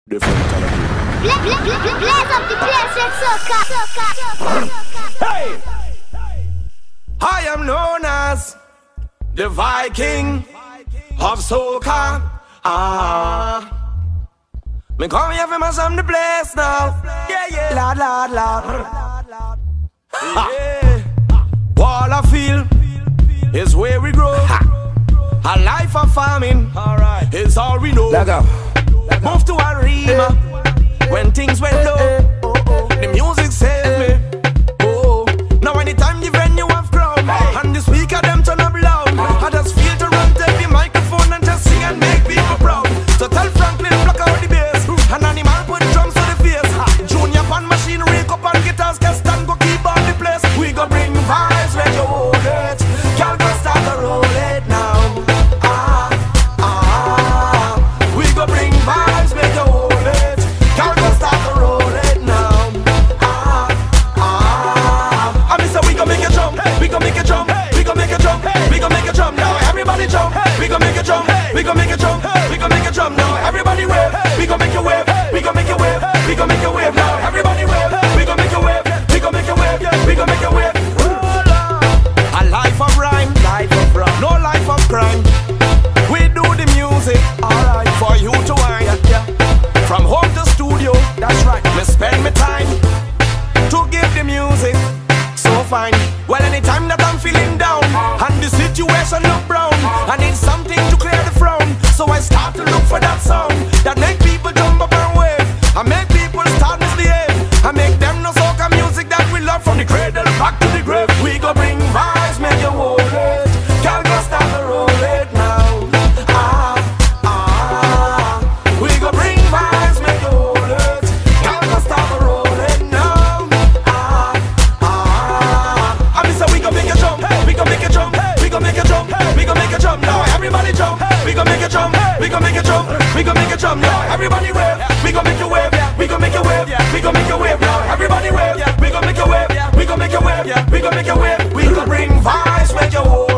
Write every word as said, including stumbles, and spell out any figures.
Different kind of Blaze, blaze, blaze, blaze up the place, let's soca, soca, soca. Hey! I am known as the Viking of soca. Ah, me come here for my son the place now. Yeah, yeah, lad, lad, lad. Yeah. All I feel is where we grow. A life of farming is all we know. Move to Arima when things went low. The music saved me. Oh, now anytime the venue have ground and the speaker them turn up loud, I just feel to run take the microphone and just sing and make people proud. So tell Franklin block out the bass and Animal put drums to the face. Junior pan machine rake up on guitars, can stand go keep on the place. We go bring vibes when you hold it. Y'all go start to roll it now. Ah, ah, we go bring vibes when you hold it. Y'all go start to roll it now. Ah, ah, I mean so we go make you jump, we go make you jump, we go make you jump, we go make you jump now. Everybody jump, we go make you jump, we go make you jump, we go make you jump now. Everybody wave, we go make you wave, we go make you wave, we go make you wave now. Everybody wave, we go make you wave, we go make you wave, we go make you wave. A life of rhyme, life of rhyme, no life of crime. We do the music, alright, for you to wine. Yeah. From home to studio, that's right. Me spend my time to give the music so fine. Well, anytime that I'm feeling down and the situation look brown, I need something to clear the frown. So I start to look for that sound that make people jump up and wave. I make people start misbehave. I make them know soca music that we love from the cradle back to the grave. We go bring vibes, make you hold it. Girl, go start to roll it now. Ah, ah, we go bring vibes, make you hold it. Girl, go start to roll it now. Ah, ah, I mean so we go make you jump, we go make you jump, we go make you jump, we go make you jump now. Everybody jump, we go make you jump, we go make you jump, we go make you jump now. Everybody wave, we go make you wave, we go make you wave, we go make you wave now. Everybody wave, we go make you wave, we go make you wave, we go make you wave. We go bring vibes, make you hold.